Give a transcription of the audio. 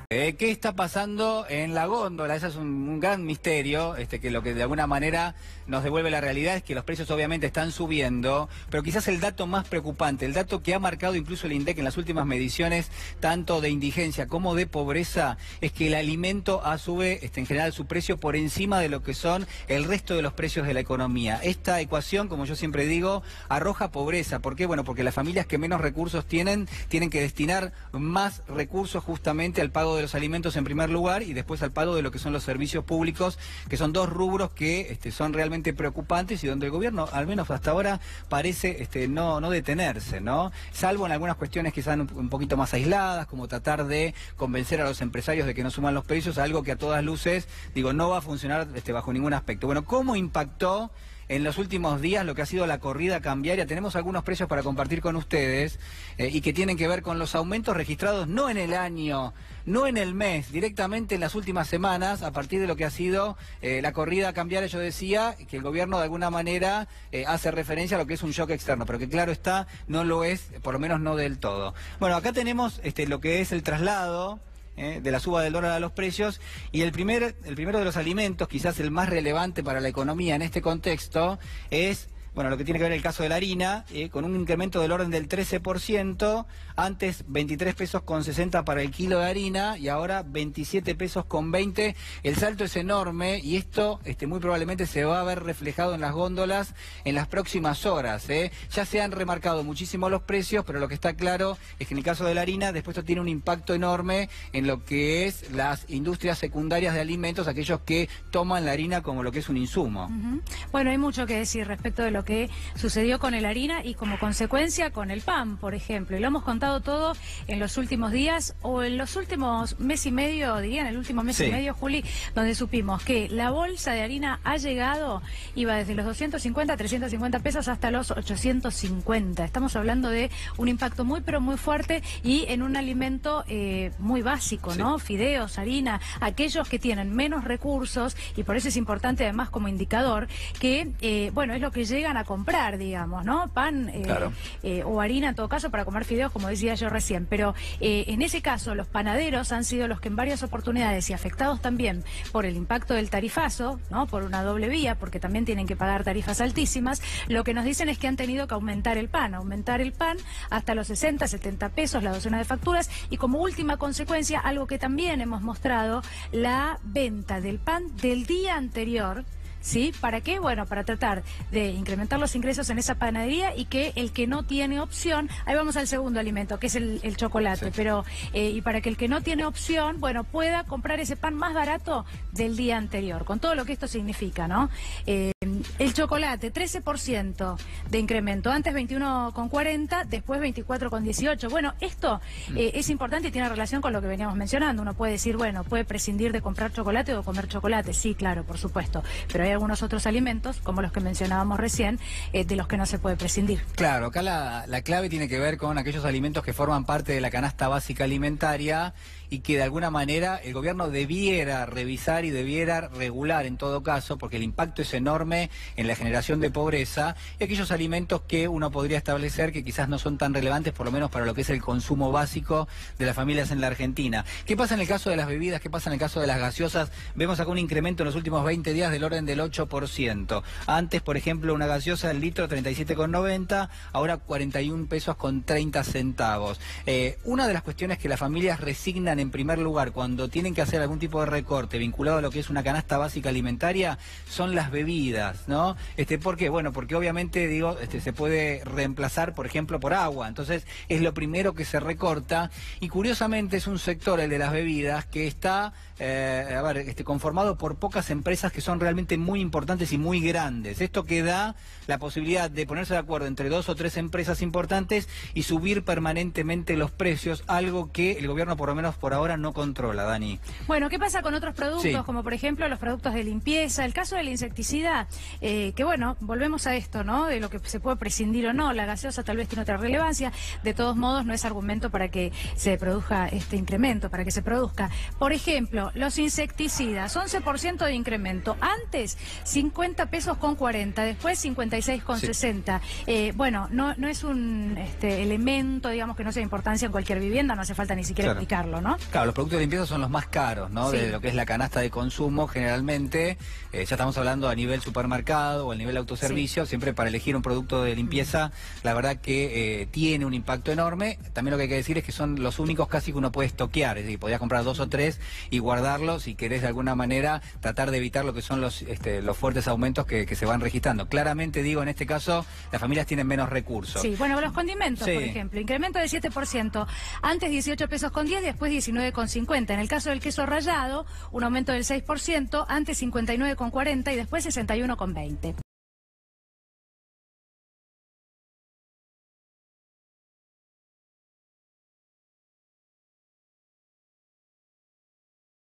¿Qué está pasando en la góndola? Ese es un gran misterio, que lo que de alguna manera nos devuelve la realidad es que los precios obviamente están subiendo, pero quizás el dato más preocupante, el dato que ha marcado incluso el INDEC en las últimas mediciones, tanto de indigencia como de pobreza, es que el alimento sube en general su precio por encima de lo que son el resto de los precios de la economía. Esta ecuación, como yo siempre digo, arroja pobreza. ¿Por qué? Bueno, porque las familias que menos recursos tienen que destinar más recursos justamente al pago de los alimentos en primer lugar y después al pago de lo que son los servicios públicos, que son dos rubros que son realmente preocupantes y donde el gobierno, al menos hasta ahora, parece no detenerse, ¿no? Salvo en algunas cuestiones que están un poquito más aisladas, como tratar de convencer a los empresarios de que no suman los precios, algo que a todas luces, no va a funcionar bajo ningún aspecto. Bueno, ¿cómo impactó en los últimos días lo que ha sido la corrida cambiaria? Tenemos algunos precios para compartir con ustedes y que tienen que ver con los aumentos registrados no en el año, no en el mes, directamente en las últimas semanas, a partir de lo que ha sido la corrida cambiaria. Yo decía que el gobierno de alguna manera hace referencia a lo que es un shock externo, pero que claro está, no lo es, por lo menos no del todo. Bueno, acá tenemos lo que es el traslado de la suba del dólar a los precios, y el primero de los alimentos, quizás el más relevante para la economía en este contexto, es lo que tiene que ver el caso de la harina, con un incremento del orden del 13%, antes 23 pesos con 60 para el kilo de harina y ahora 27 pesos con 20. El salto es enorme y esto muy probablemente se va a ver reflejado en las góndolas en las próximas horas. Ya se han remarcado muchísimo los precios, pero lo que está claro es que en el caso de la harina, después esto tiene un impacto enorme en lo que es las industrias secundarias de alimentos, aquellos que toman la harina como lo que es un insumo. Bueno, hay mucho que decir respecto de lo que sucedió con la harina y como consecuencia con el pan, por ejemplo. Y lo hemos contado todo en los últimos días o en los últimos mes y medio, diría en el último mes y medio, Juli, donde supimos que la bolsa de harina ha llegado, iba desde los 250, 350 pesos hasta los 850. Estamos hablando de un impacto muy, pero muy fuerte y en un alimento muy básico, ¿no? Fideos, harina, aquellos que tienen menos recursos, y por eso es importante además como indicador que, es lo que llegan a comprar, digamos, ¿no? Pan claro. O harina en todo caso para comer fideos, como decía yo recién. Pero en ese caso los panaderos han sido los que en varias oportunidades, y afectados también por el impacto del tarifazo, ¿no? Por una doble vía, porque también tienen que pagar tarifas altísimas, lo que nos dicen es que han tenido que aumentar el pan hasta los 60, 70 pesos la docena de facturas, y como última consecuencia, algo que también hemos mostrado, la venta del pan del día anterior. ¿Sí? ¿Para qué? Bueno, para tratar de incrementar los ingresos en esa panadería y que el que no tiene opción, ahí vamos al segundo alimento, que es el chocolate, pero y para que el que no tiene opción, pueda comprar ese pan más barato del día anterior, con todo lo que esto significa, ¿no? El chocolate, 13% de incremento, antes 21,40, después 24,18. Bueno, esto es importante y tiene relación con lo que veníamos mencionando. Uno puede decir, puede prescindir de comprar chocolate o comer chocolate, sí, claro, por supuesto, pero hay algunos otros alimentos, como los que mencionábamos recién, de los que no se puede prescindir. Claro, acá la clave tiene que ver con aquellos alimentos que forman parte de la canasta básica alimentaria y que de alguna manera el gobierno debiera revisar y debiera regular en todo caso, porque el impacto es enorme en la generación de pobreza, y aquellos alimentos que uno podría establecer que quizás no son tan relevantes, por lo menos para lo que es el consumo básico de las familias en la Argentina. ¿Qué pasa en el caso de las bebidas? ¿Qué pasa en el caso de las gaseosas? Vemos acá un incremento en los últimos 20 días del orden del 8%. Antes, por ejemplo, una gaseosa el litro 37,90, ahora 41 pesos con 30 centavos. Una de las cuestiones que las familias resignan en primer lugar cuando tienen que hacer algún tipo de recorte vinculado a lo que es una canasta básica alimentaria son las bebidas, ¿no? ¿Por qué? Bueno, porque obviamente, se puede reemplazar, por ejemplo, por agua. Entonces, es lo primero que se recorta, y curiosamente es un sector, el de las bebidas, que está conformado por pocas empresas que son realmente muy importantes y muy grandes. Esto que da la posibilidad de ponerse de acuerdo entre 2 o 3 empresas importantes y subir permanentemente los precios, algo que el gobierno por lo menos por ahora no controla, Dani. Bueno, ¿qué pasa con otros productos, como por ejemplo los productos de limpieza? El caso del insecticida que bueno, volvemos a esto, ¿no? De lo que se puede prescindir o no, la gaseosa tal vez tiene otra relevancia, de todos modos no es argumento para que se produzca este incremento, para que se produzca. Por ejemplo, los insecticidas, 11% de incremento, antes 50 pesos con 40, después 56 con 60. Bueno, no es un elemento, digamos, que no sea de importancia en cualquier vivienda, no hace falta ni siquiera explicarlo, ¿no? Claro, los productos de limpieza son los más caros, ¿no? Sí. De lo que es la canasta de consumo, generalmente, ya estamos hablando a nivel supermercado o a nivel autoservicio, siempre para elegir un producto de limpieza, la verdad que tiene un impacto enorme. También lo que hay que decir es que son los únicos casi que uno puede estoquear, es decir, podías comprar 2 o 3 y guardarlos si querés de alguna manera tratar de evitar lo que son los fuertes aumentos que se van registrando. Claramente digo, en este caso, las familias tienen menos recursos. Sí, bueno, los condimentos, por ejemplo, incremento de 7%, antes 18 pesos con 10, después 19 con 50. En el caso del queso rallado, un aumento del 6%, antes 59 con 40 y después 61 con 20.